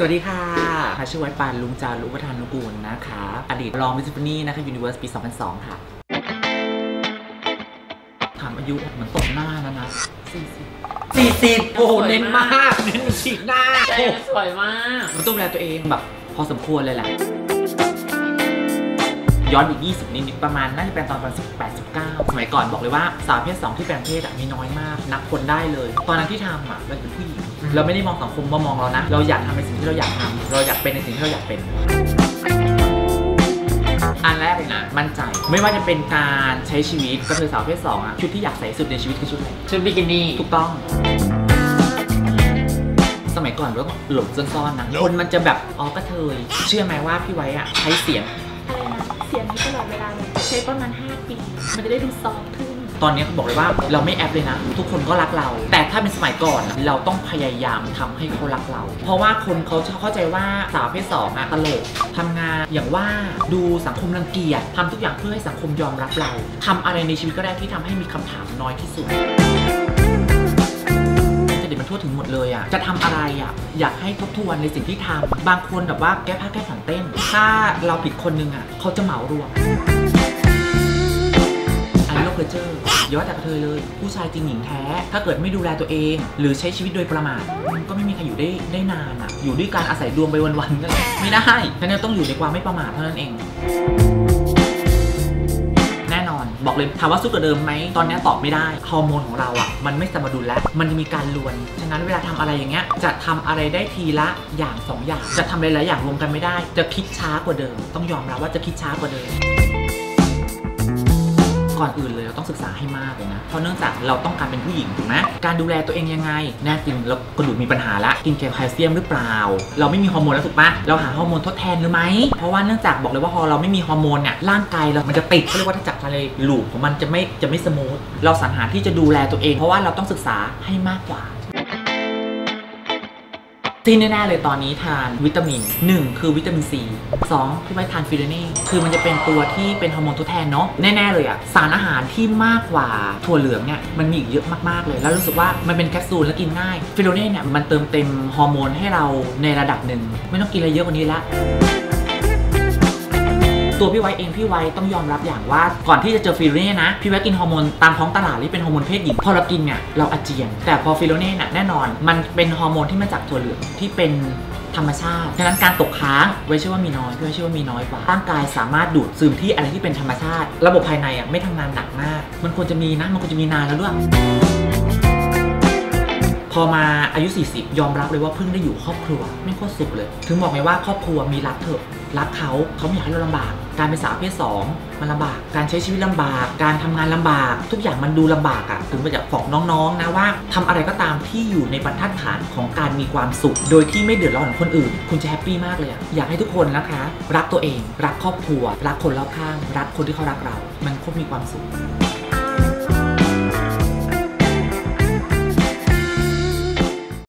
สวัสดีค่ะชื่อไว้ปานลุงจารุวัฒนุกูลนะคะอดีตรองมิสซิสซิปปีนะคะยูนิเวอร์สปี 2002 ค่ะถามอายุเหมือนตบหน้าแล้วนะ40โอ้โหเน้นมากเน้นฉีกหน้าสวยมากมันต้องดูแลตัวเองแบบพอสมควรเลยแหละย้อนอีก20นิดประมาณน่าจะเป็นตอนประมาณ18-19สมัยก่อนบอกเลยว่าสาวเพศ2ที่แปลงเพศมีน้อยมากนับคนได้เลยตอนนั้นที่ทำเราเป็นผู้หญิงเราไม่ได้มองสังคมว่ามองเรานะเราอยากทำในสิ่งที่เราอยากทำเราอยากเป็นในสิ่งที่เราอยากเป็นอันแรกเลยนะมั่นใจไม่ว่าจะเป็นการใช้ชีวิตก็คือสาวเพศ2ชุดที่อยากใส่สุดในชีวิตคือชุดอะไรชุดบิกินี่ถูกต้องสมัยก่อนเราก็หลบซ่อนๆนะคนมันจะแบบกระเทยเชื่อไหมว่าพี่ไว้ใช้เสียงเสียงนี้ตลอดเวลาเลยใช้ประมาณ5 ปีมันจะได้ดูซอฟต์ขึ้นตอนนี้เขาบอกเลยว่าเราไม่แอปเลยนะทุกคนก็รักเราแต่ถ้าเป็นสมัยก่อนเราต้องพยายามทำให้เขารักเราเพราะว่าคนเขาเข้าใจว่าสาวเพศ2ตลกทำงานอย่างว่าดูสังคมรังเกียจทำทุกอย่างเพื่อให้สังคมยอมรับเราทำอะไรในชีวิตก็ได้ที่ทำให้มีคำถามน้อยที่สุดมันทั่วถึงหมดเลยจะทำอะไรอยากให้ทบทวนในสิ่งที่ทำบางคนแบบว่าแก้ผ้าแก้ผ่อนเต้นถ้าเราผิดคนนึงเขาจะเหมารวมอันนี้เราเคยเจออย่าว่าแต่กระเทยเลยผู้ชายจริงหญิงแท้ถ้าเกิดไม่ดูแลตัวเองหรือใช้ชีวิตโดยประมาทก็ไม่มีใครอยู่ได้นานอยู่ด้วยการอาศัยดวงไปวันๆก็ไม่ได้ฉะนั้นต้องอยู่ในความไม่ประมาทเท่านั้นเองแน่นอนบอกเลยถามว่าสู้กับเดิมไหมตอนนี้ตอบไม่ได้ฮอร์โมนของเรามันไม่สมดุลแล้วมันจะมีการลวนฉะนั้นเวลาทำอะไรอย่างเงี้ยจะทำอะไรได้ทีละอย่าง2อย่างจะทำหลายๆอย่างรวมกันไม่ได้จะคิดช้ากว่าเดิมต้องยอมรับว่าจะคิดช้ากว่าเดิมก่อนอื่นเลยเราต้องศึกษาให้มากเลยนะเพราะเนื่องจากเราต้องการเป็นผู้หญิงถูกไหมการดูแลตัวเองยังไงแน่จริงแล้วกระดูกมีปัญหาละกินแคลเซียมหรือเปล่าเราไม่มีฮอร์โมนแล้วถูกปะเราหาฮอร์โมนทดแทนหรือไม่เพราะว่าเนื่องจากบอกเลยว่าพอเราไม่มีฮอร์โมนเนี่ยร่างกายเรามันจะติดเขาเรียกว่าถ้าจับอะไรลูปของมันจะไม่สมูทเราสรรหาที่จะดูแลตัวเองเพราะว่าเราต้องศึกษาให้มากกว่าที่แน่ๆเลยตอนนี้ทานวิตามิน1คือวิตามินซี2ที่ไว้ทานฟิโลเน่คือมันจะเป็นตัวที่เป็นฮอร์โมนทดแทนเนาะแน่ๆเลยสารอาหารที่มากกว่าถั่วเหลืองเนี่ยมันมีอีกเยอะมากๆเลยแล้วรู้สึกว่ามันเป็นแคปซูลและกินง่ายฟิโลเน่เนี่ยมันเติมเต็มฮอร์โมนให้เราในระดับหนึ่งไม่ต้องกินอะไรเยอะกว่านี้ละตัวพี่ไว้เองพี่ไว้ต้องยอมรับอย่างว่าก่อนที่จะเจอฟิโลเน่นะพี่ไว้กินฮอร์โมนตามท้องตลาดที่เป็นฮอร์โมนเพศหญิงพอเรากินเนี่ยเราอาเจียนแต่พอฟิโลเน่แน่นอนมันเป็นฮอร์โมนที่มาจากถั่วเหลืองที่เป็นธรรมชาติฉะนั้นการตกค้างไว้เชื่อว่ามีน้อยพี่ไว้เชื่อว่ามีน้อยกว่าร่างกายสามารถดูดซึมที่อะไรที่เป็นธรรมชาติระบบภายในไม่ทำงานหนักมากมันควรจะมีนะมันควรจะมีนานแล้วด้วยพอมาอายุ40ยอมรับเลยว่าเพิ่งได้อยู่ครอบครัวไม่โคตรสุขเลยถึงบอกไงว่าครอบครัวมีรักเถอะรักเขาไม่อยากให้เราลำบากการเป็นสาวเพศ2มันลำบากการใช้ชีวิตลำบากการทำงานลำบากทุกอย่างมันดูลำบากถึงไปจะบอกน้องๆนะว่าทำอะไรก็ตามที่อยู่ในบรรทัดฐานของการมีความสุขโดยที่ไม่เดือดร้อนของคนอื่นคุณจะแฮปปี้มากเลยอยากให้ทุกคนนะคะรักตัวเองรักครอบครัวรักคนรอบข้างรักคนที่เขารักเรามันครบมีความสุข